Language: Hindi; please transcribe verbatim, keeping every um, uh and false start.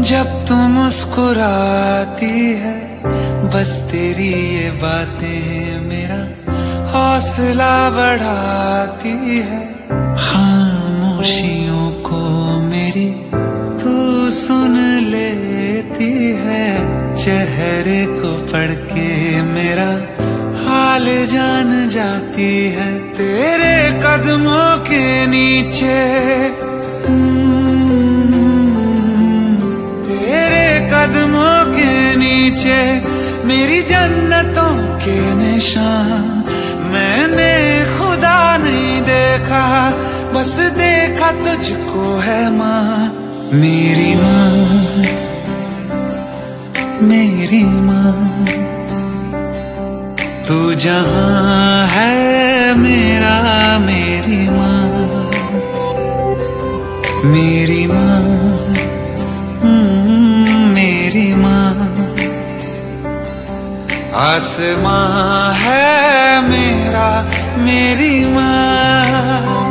जब तू मुस्कुराती है बस तेरी ये बातें मेरा हौसला बढ़ाती है। खामोशियों को मेरी तू सुन लेती है। चेहरे को पढ़ के मेरा हाल जान जाती है। तेरे कदमों के नीचे कदमों के नीचे मेरी जन्नतों के निशान। मैंने खुदा नहीं देखा बस देखा तुझको है माँ। मेरी माँ मेरी माँ तू जहाँ है मेरा मेरी माँ मेरी माँ मेरी माँ। आसमां है मेरा मेरी माँ।